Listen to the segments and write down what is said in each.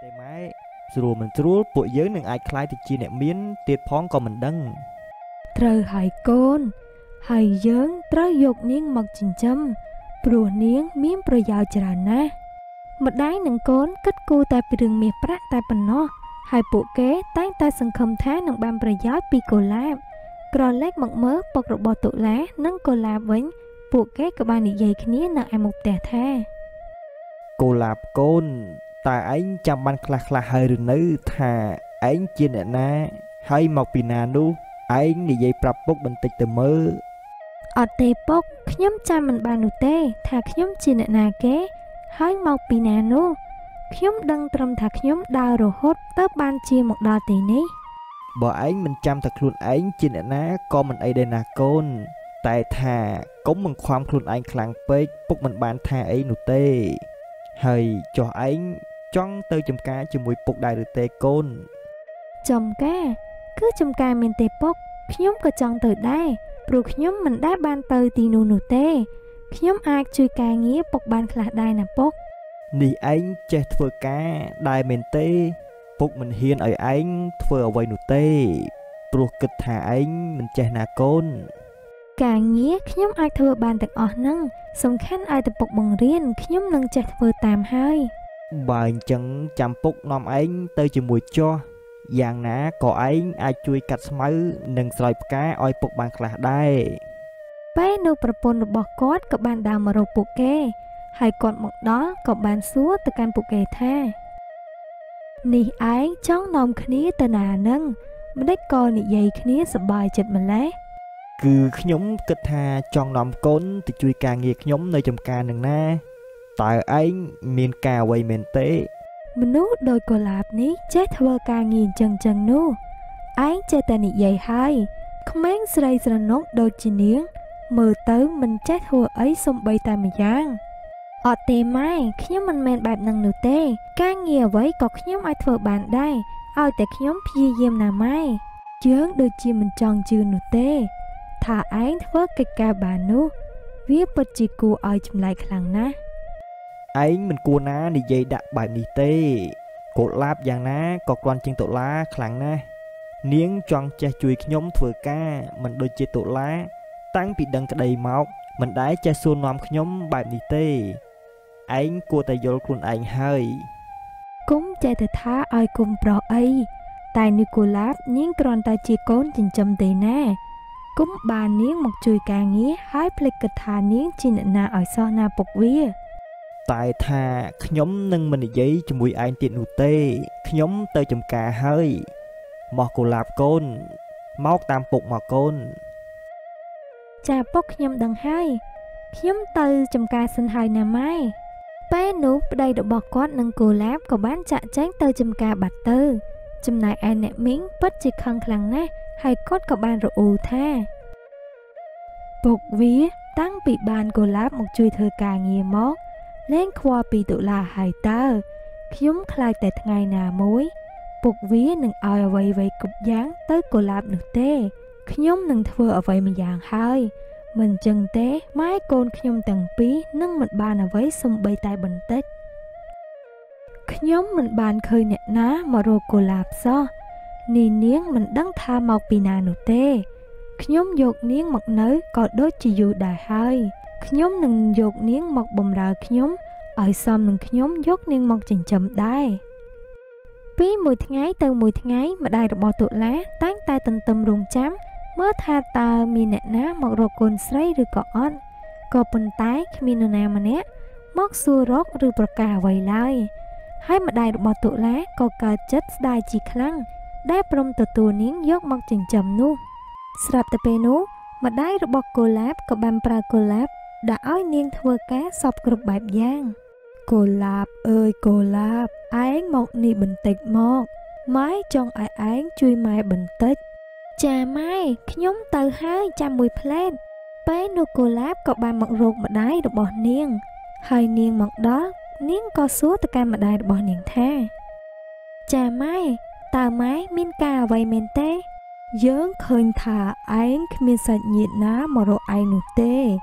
ទេម៉ែស្រួលមិនស្រួលពួកយើងនឹងអាចខ្លាយទៅជាអ្នកមានទៀតផងក៏មិនដឹងត្រូវហើយកូនហើយយើងត្រូវយកនាងមកចិញ្ចឹមព្រោះនាងមានប្រយោជន៍ច្រើនណាស់ម្ដាយនិងកូនគិតគូរតែពីរឿងមាសប្រាក់តែប៉ុណ្ណោះហើយពួកគេតែងតែសង្ឃឹមថានឹងបានប្រយោជន៍ពីកូឡាបក្រឡេកមកមើលពុករបស់តុលានិងកូឡាបវិញពួកគេក៏បាននិយាយគ្នានៅឯមុខផ្ទះថាកូឡាបកូនតើឯងចាំបានខ្លះហើយឬនៅថាឯងជាអ្នកណាហើយមកពីណានោះឯងនិយាយប្រាប់ពុកបន្តិចទៅមើលអត់ទេពុកខ្ញុំចាំមិនបាននោះទេថាខ្ញុំជាអ្នកណាគេហើយមកពីណានោះខ្ញុំដឹងត្រឹមថាខ្ញុំដើររហូតទៅបានជាមកដល់ទីនេះបើឯងមិនចាំថាខ្លួនឯងជាអ្នកណាក៏មិនអីដែរណាកូនតែថាកុំបង្ខំខ្លួនឯងខ្លាំងពេកពុកមិនបានថាអីនោះទេហើយចុះឯងចង់ទៅចំការជាមួយពុកដែរឬទេកូនចំការគឺចំការមែនទេពុកខ្ញុំក៏ចង់ទៅដែរព្រោះខ្ញុំមិនដែលបានទៅទីនោះទេខ្ញុំអាចជួយការងារពុកបានខ្លះដែរណាពុកនេះឯងចេះធ្វើការដែរមែនទេពុកមិនហ៊ានឲ្យឯងធ្វើអ្វីនោះទេព្រោះគិតថាឯងមិនចេះណាកូនការងារខ្ញុំអាចធ្វើបានទាំងអស់ហ្នឹងសំខាន់ឲ្យតែពុកបង្រៀនខ្ញុំនឹងចេះធ្វើតាមហើយបើអញ្ចឹងចាំពុកនាំឯងទៅជាមួយចោះយ៉ាងណាក៏ឯងអាចជួយកាត់ស្មៅនិងស្រោចផ្កាឲ្យពុកបានខ្លះដែរពេលនៅប្រពន្ធរបស់គាត់ក៏បានដើរមករកពួកគេហើយគាត់មកដល់ក៏បានសួរទៅកាន់ពួកគេថានេះឯងចង់នាំគ្នាទៅណានឹងម្ដេចក៏និយាយគ្នាសប្បាយចិត្តម្ល៉េះគឺខ្ញុំគិតថាចង់នាំកូនទៅជួយការងារខ្ញុំនៅចំការនឹងណាតើឯងមានការអ្វីមែនទេមនុស្សដោយកូឡាបនេះចេះធ្វើការងារចឹងនោះឯងចេះតែនិយាយហើយក្មេងស្រីស្រណុកដូចជានាងមើលទៅមិនចេះធ្វើអីសំបីតែម្យ៉ាងអត់ទេម៉ែខ្ញុំមិនមែនបែបហ្នឹងនោះទេការងារអ្វីក៏ខ្ញុំអាចធ្វើបានដែរឲ្យតែខ្ញុំព្យាយាមណាម៉ែយើងដូចជាមិនចង់ជឿនោះទេថាឯងធ្វើកិច្ចការបាននោះវាពិតជាគួរឲ្យចម្លែកខ្លាំងណាស់ឯងមិនគួរណានិយាយដាក់បែបនេះទេកូឡាបយ៉ាងណាក៏គ្រាន់ជាងតុលាខ្លាំងណាស់នាងចង់ចេះជួយខ្ញុំធ្វើការមិនដូចជាតុលាតាំងពីដឹងក្តីមកមិនដែលចេះសួរនាំខ្ញុំបែបនេះទេឯងគួរតែយល់ខ្លួនឯងហើយគុំចេះតែថាឲ្យគុំប្រុសអីតែនេះកូឡាបនាងគ្រាន់តែជាកូនចិញ្ចឹមទេណាគុំបាននាងមកជួយការងារហើយភ្លេចគិតថានាងជាអ្នកណាឲ្យសោះណាពុកវាតែថាខ្ញុំនឹងមិននិយាយជាមួយឯងទៀតនោះទេខ្ញុំទៅចំការហើយមកកូឡាបកូនមកតាមពុកមកកូនចាពុកខ្ញុំដឹងហើយខ្ញុំទៅចំការសិនហើយណាម៉ែពេលនោះប្តីរបស់គាត់និងកូឡាបក៏បានចាក់ចែងទៅចំការបាត់ទៅចំណែកឯអ្នកមីងពិតជាខឹងខ្លាំងណាស់ហើយគាត់ក៏បានរអ៊ូថាពុកវាតាំងពីបានកូឡាបមកជួយធ្វើការងារមកលែងខ្វល់ពីតុលាហើយតើខ្ញុំខ្លាចតែថ្ងៃណាមួយពុកវានឹងឲ្យអ្វីគ្រប់យ៉ាងទៅកូឡាបនោះទេខ្ញុំនឹងធ្វើអ្វីម្យ៉ាងហើយមិនចឹងទេម៉ែកូនខ្ញុំទាំងពីរនឹងមិនបានអ្វីសំបីតែបន្តិចខ្ញុំមិនបានឃើញអ្នកណាមករកកូឡាបសោះនេះនាងមិនដឹងថាមកពីណានោះទេខ្ញុំយកនាងមកនៅក៏ដូចជាយូរដែរហើយខ្ញុំនឹងយកនាងមកបម្រើខ្ញុំឲ្យសមនឹងខ្ញុំយកនាងមកចិញ្ចឹមដែរពីមួយថ្ងៃទៅមួយថ្ងៃម្ដាយរបស់តុលាតែងតែទន្ទឹមរង់ចាំមើលថាតើមានអ្នកណាមករកកូនស្រីឬក៏អត់ក៏ប៉ុន្តែគ្មាននរណាម្នាក់មកសួររកឬប្រកាសអ្វីឡើយហើយម្ដាយរបស់តុលាក៏កើតចិត្តស្ដាយជាខ្លាំងដែលព្រមទទួលនាងយកមកចិញ្ចឹមនោះស្រាប់តែពេលនោះម្ដាយរបស់កូឡាបក៏បានប្រើកូឡាបដាក់ឲ្យនាងធ្វើការសពគ្រប់បែបយ៉ាងកូឡាបអើយកូឡាបឯងមកនេះបន្តិចមកម៉ែចង់ឲ្យឯងជួយម៉ែបន្តិចចាម៉ែខ្ញុំទៅហើយចាំមួយផ្លែតពេលនោះកូឡាបក៏បានមករកម្ដាយរបស់នាងហើយនាងមកដល់នាងក៏សួរទៅកាន់ម្ដាយរបស់នាងថាចាម៉ែតើម៉ែមានការអ្វីមែនទេយើងឃើញថាឯងគ្មានសាច់ញាតិណាមករកឯងនោះទេ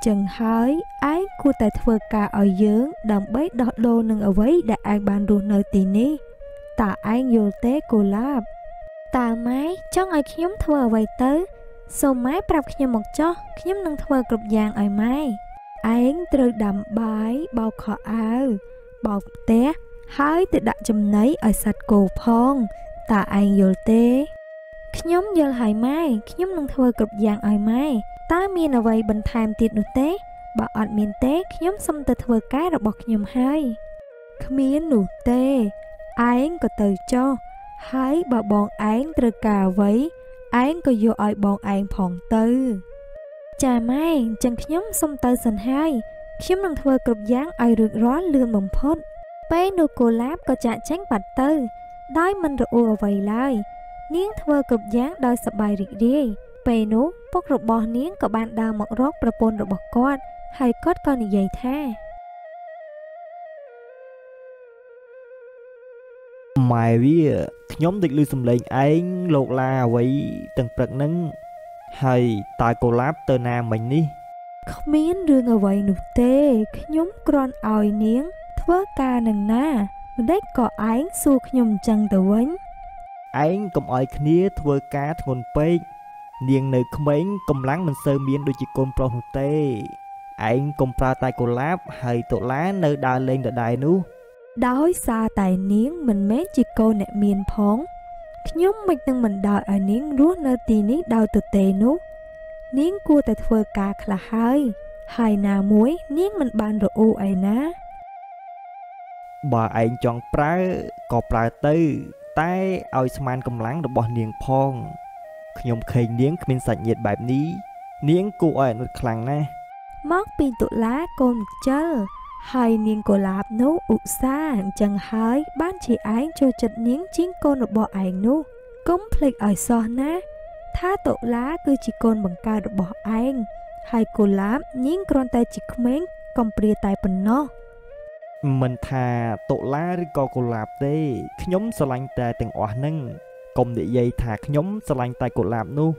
Chừng hơi ai cô tại thưa cả ở dưỡng đầm bấy đọt đô nâng ở với đã ai bàn ruột nơi tì ní. Ta ai vô tế cô lạp. Ta máy cho ai nhóm thưa ở vậy tới. Số máy bạp nhóm một cho nhóm nâng thưa cực dạng ở máy. Ai từ đầm bái bao khó áo. Bao té hơi tự đặt chùm nấy ở sạch cổ phong. Ta ai vô tế. Nhóm vô hải máy nhóm nâng thưa cực dạng ở máy. Ta miên ở vậy bình tham tiết nụ tế. Bà ọt miên tế nhóm xâm từ thưa cái rồi bọc nhóm hai. Miên nụ tế. Ai có từ cho. Hai bà bọn án từ cà với. Án có vô ai bọn án phòng tư. Chà mai chẳng nhóm xâm từ sân hai. Nhóm nâng thưa cực dạng ai rực rõ lươn bồng phốt. Bé nụ cô láp có chạ tránh bạch tư. Đói mình rồi ua vậy lại. Niếng thưa cực dạng đôi sập bài rị đi. Bé nụ bốc rụt bò niếng có bạn đào mọc rốt bà bồn rồi bọc con. Hay cốt con này dày tha. Mày với nhóm địch lưu xâm lệnh anh lột la vậy từng bật nâng. Hay tại cô láp tờ nam mình đi. Không miễn rương ở vậy nụ tê. Nhóm con ỏi niếng. Thưa ca nâng na. Mình đếch có ánh xua nhóm chân tờ vấn. Anh cầm ỏi khía thưa ca thôn bếch. Niềng nơi không ấy cầm lắng mình sơ miên đôi chị con pro nụ tê. Anh cầm pra tay cô láp hay tổ lá nơi đa lên đợt đài nú. Đói xa tại niếng mình mế chị cô nẹ miền phóng. Nhóm mình nâng mình đòi ở niếng rút nơi tì ní đau từ tê nú. Niếng cua tại thưa ca khá hai. Hai nà muối niếng mình bàn rồi ô ai ná. Bà anh chọn pra có pra tư. Tai oi sman cầm lắng được bỏ niềng phong. Nhóm khơi niếng mình sạch nhiệt bài ní. Niếng cô oi nụt khlang nè. Móc pin tụ lá côn một chơ. Hai niên cô lạp nấu ụ xa chẳng hơi bán chị ái cho chật niếng chiến côn được bỏ ảnh nú. Cống phịch ở so ná. Thá tổ lá cứ chỉ côn bằng ca được bỏ ảnh. Hai cô lạp niếng con tay chỉ không mến còn bìa tay bình nó. Mình thà tổ lá rư co cô lạp tê. Nhóm xa lanh tay từng ỏa nâng. Công địa dây thà nhóm xa lanh tay cô lạp nú.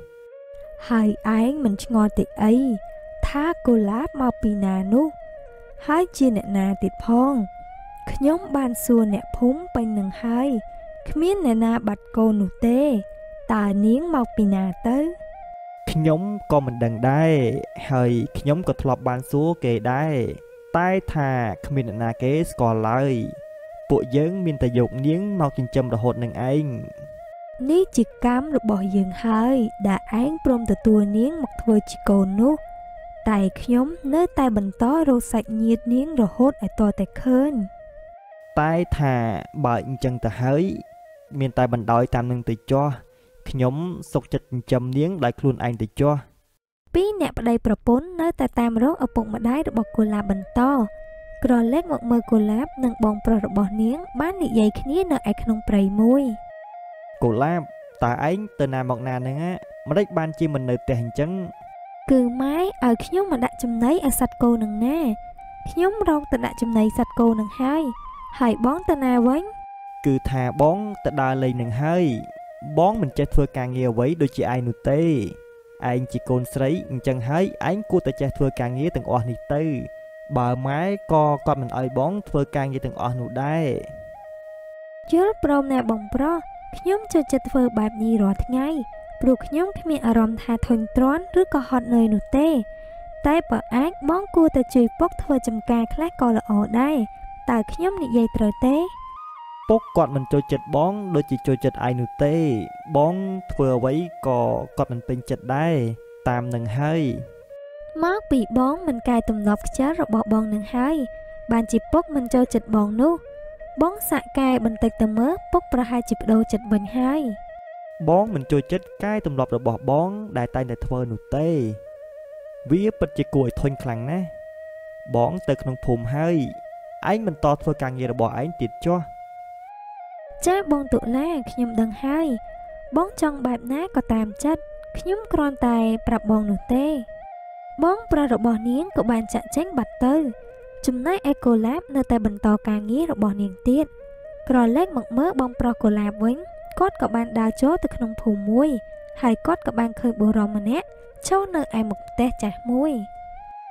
Hai ái mình ngon tị ấy. Thá cô lạp mau bì nà nú. Hai chia nẹ nà tiệt phong. Nhóm ban xua nẹ phúng bánh nâng hai. Khmiên nẹ nà bạch cô nụ tê. Tà niếng mau bì nà tới. Nhóm có mình đằng đáy. Hơi nhóm có thọp ban xua kê đáy. Tai thà khmiên nẹ nà kế score lời. Bộ dưỡng miên tà dục niếng mau chân châm đồ hột nâng anh. Ní chỉ cám được bỏ dừng hai. Đã án prom từ tua niếng mặc thơ chỉ cô nú. Tại nhóm nơi tay bình tó rô sạch nhiệt niếng rồi hốt ở to tại khơn. Tai thà bởi chân tà hơi. Miền tay bình đói tam nâng tì cho. Nhóm sốc chật châm niếng đại khuôn anh tì cho. Bí nẹ bà đầy bà bốn nơi tay tam rốt ở bụng mà đáy được bọc cô lạp bình to. Rồi lết một mơ cô lạp nâng bóng bà rồi bỏ niếng bán đi dây khní nơi ai khăn bầy mùi. Cô lạp ta ánh tờ nà mọc nà nâng á. Mà đếch ban chi mình nơi tè hình chân. Cứ mái ở nhóm mà đã chùm nấy ở sạch cô nâng nè. Nhóm rong ta đã chùm nấy sạch cô nâng hai. Hãy bón ta nà vấn. Cứ thà bón ta đa lên nâng hơi. Bón mình chết thưa càng nghèo với đôi chị ai nụ tê. Anh chỉ côn sấy chân hơi. Anh cô ta chết thưa càng nghèo từng ổ nụ tê. Bà mái co con mình ơi bón thưa càng nghèo từng ổ nụ đáy. Chốt brom nè bóng bro. Nhóm cho chết thưa bạp nhi rõ ngay. Bụt nhóm khmien ở rộng thà thuần trón rước có hot nơi nụ tê. Tại bà ác bóng cua ta chùi bốc thua chầm ca khác coi là ổ đây. Tại nhóm nị dây trời tế. Bốc con mình cho chết bón đôi chỉ cho chết ai nụ tê. Bón thưa với có con mình bên chết đây. Tam nâng hơi. Móc bị bón mình cài tùm lọc chết rồi bỏ bòn nâng hơi. Bạn chỉ bốc mình cho chết bòn nú. Bón xạ cài bình tịch tầm mớ bốc ra hai chịp đồ chết bình hai. Bón mình trôi chết cái tùm lọc rồi bỏ bón đại tay này thơ nụ tê. Vía bật chỉ cùi thuần khẳng ná. Bón từ khăn phùm hơi. Anh mình to thơ càng nhiều rồi bỏ anh tiết cho. Chá bón tụ lá nhóm đằng hai. Bón trong bạp ná có tàm chất. Nhóm con tài bạp bón nụ tê. Bón ra rồi bỏ niếng của bạn chặn tránh bạch tư. Chùm nái eco lab nơi tay bình to càng nghĩa rồi bỏ niếng tiết. Rồi lết một mớ bong pro cô lab vấn. Cốt các bạn đào chốt từ khăn phù muối. Hay cốt các bạn khơi bồ rò mà nét. Chốt nơi ai một té chả muối.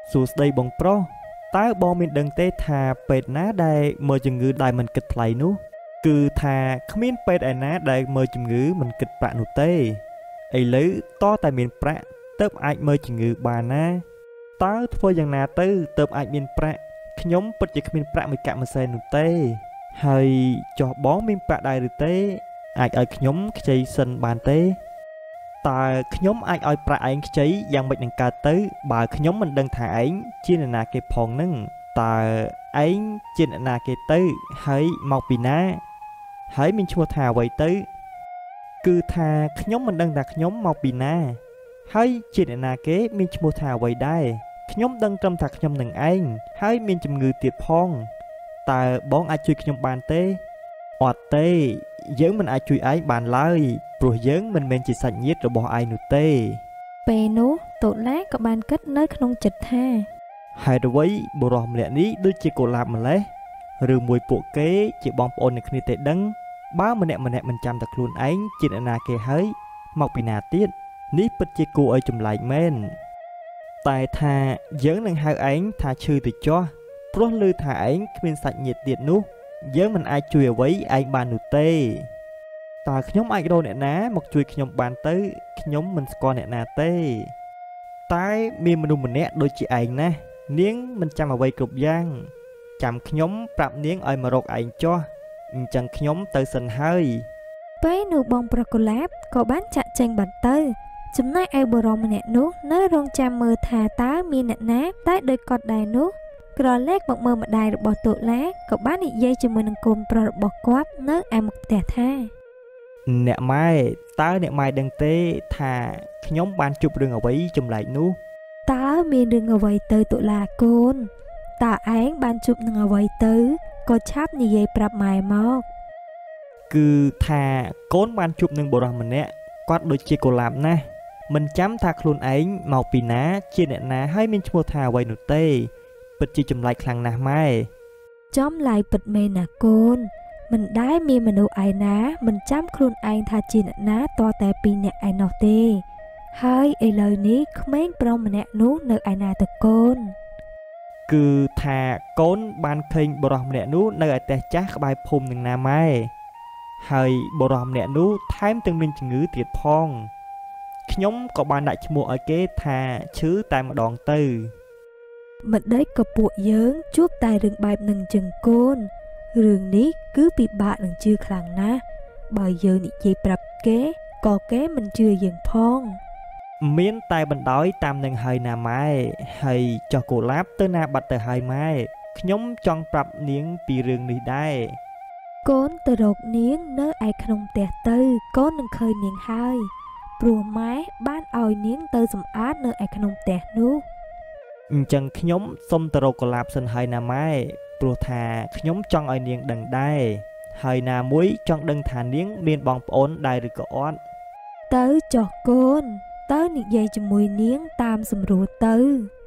សួស្ដីបងប្រុសតើបងមានដឹងទេថាពេទ្យណាដែលមើលជំងឺដែលមិនគិតថ្លៃនោះគឺថាគ្មានពេទ្យឯណាដែលមើលជំងឺមិនគិតប្រាក់នោះទេឥឡូវតតែមានប្រាក់ទើបអាចមើលជំងឺបានណាតើធ្វើយ៉ាងណាទៅទើបអាចមានប្រាក់ខ្ញុំពិតជាគ្មានប្រាក់មួយកៈមួយសែននោះទេហើយចោះបងមានប្រាក់ដែរឬទេអាចឲ្យខ្ញុំខ្ចីសិនបានទេតើខ្ញុំអាចឲ្យប្រាក់ឯងខ្ចីយ៉ាងម៉េចនឹងកើតទៅបើខ្ញុំមិនដឹងថាឯងជាអ្នកណាគេផងនឹងតើឯងជាអ្នកណាគេទៅហើយមកពីណាហើយមានឈ្មោះថាអ្វីទៅគឺថាខ្ញុំមិនដឹងថាខ្ញុំមកពីណាហើយជាអ្នកណាគេមានឈ្មោះថាអ្វីដែរខ្ញុំដឹងត្រឹមថាខ្ញុំនឹងឯងហើយមានជំងឺទៀតផងតើបងអាចជួយខ្ញុំបានទេអត់ទេយើងមិនអាចជួយឯងបានឡើយព្រោះយើងមិនមែនជាសាច់ញាតិរបស់ឯងនោះទេពេលនោះតុលាក៏បានគិតនៅក្នុងចិត្តថាហេតុអ្វីបុរសម្នាក់នេះដូចជាកុលាបម្លេះឬមួយពួកគេជាបងប្អូននឹងគ្នាទេដឹងបើម្នាក់មិនចាំតែខ្លួនឯងជាអ្នកណាគេហើយមកពីណាទៀតនេះពិតជាគួរឲ្យចម្លែកមែនតែថាយើងនឹងហៅឯងថាឈឺទៅចោះព្រោះឮថាឯងគ្មានសាច់ញាតិទៀតនោះយើងមិនអាចជួយអ្វីឯងបាននោះទេតើខ្ញុំអាចរកអ្នកណាមកជួយខ្ញុំបានទៅខ្ញុំមិនស្គាល់អ្នកណាទេតែមានមនុស្សម្នាក់ដូចជាឯងណានាងមិនចាំអ្វីគ្រប់យ៉ាងចាំខ្ញុំប្រាប់នាងឲ្យមករកឯងចោះអញ្ចឹងខ្ញុំទៅសិនហើយពេលនោះបងប្រុសកុលាបក៏បានចាក់ចែងបាត់ទៅចំណែកឯបុរសម្នាក់នោះនៅរងចាំមើលថាតើមានអ្នកណាតែដូចគាត់ដែរនោះក្រឡេកមកមើលម្ដាយរបស់តុលាក៏បាននិយាយជាមួយនឹងកូនប្រុសរបស់គាត់នៅឯមុខផ្ទះថាអ្នកម៉ែតើអ្នកម៉ែដឹងទេថាខ្ញុំបានជួបរឿងអ្វីចម្លែកនោះតើមានរឿងអ្វីទៅតុលាកូនតើឯងបានជួបនឹងអ្វីទៅក៏ឆាប់និយាយប្រាប់ម៉ែមកគឺថាកូនបានជួបនឹងបុរសម្នាក់គាត់ដូចជាកុលាបណាស់មិនចាំថាខ្លួនឯងមកពីណាជាអ្នកណាហើយមានឈ្មោះថាអ្វីនោះទេពិតជាចម្លែកខ្លាំងណាស់ម៉ែចំឡាយពិតមែនណាកូនមិនដែលមានមនុស្សឯណាមិនចាំខ្លួនឯងថាជាអ្នកណាតតែពីរនាក់ឯណោះទេហើយឥឡូវនេះក្មេងប្រុសម្នាក់នោះនៅឯណាទៅកូនគឺថាកូនបានឃើញបុរសម្នាក់នោះនៅឯផ្ទះចាស់ក្បែរភូមិនឹងណាម៉ែហើយបុរសម្នាក់នោះថែមទាំងមានជំងឺទៀតផងខ្ញុំក៏បានដាក់ឈ្មោះឲ្យគេថាឈឺតែម្ដងទៅម្ដេចក៏ពួកយើងជួបតែរឿងបែបនឹងចឹងកូនរឿងនេះគឺពិបាកនឹងជឿខ្លាំងណាស់បើយើងនិយាយប្រាប់គេក៏គេមិនជឿយើងផងមានតែបណ្ដោយតាមនឹងហើយណាម៉ែហើយចុះកុលាបទៅណាបាត់ទៅហើយម៉ែខ្ញុំចង់ប្រាប់នាងពីរឿងនេះដែរកូនទៅរកនាងនៅឯក្នុងផ្ទះទៅកូននឹងឃើញនាងហើយព្រោះម៉ែបានឲ្យនាងទៅសម្អាតនៅឯក្នុងផ្ទះនោះអញ្ចឹងខ្ញុំសុំទៅរកកុលាបសិនហើយណាម៉ែព្រោះថាខ្ញុំចង់ឲ្យនាងដឹងដែរហើយណាមួយចង់ដឹងថានាងមានបងប្អូនដែរឬក៏អត់ទៅចុះកូនទៅនិយាយជាមួយនាងតាមសម្រួលទៅ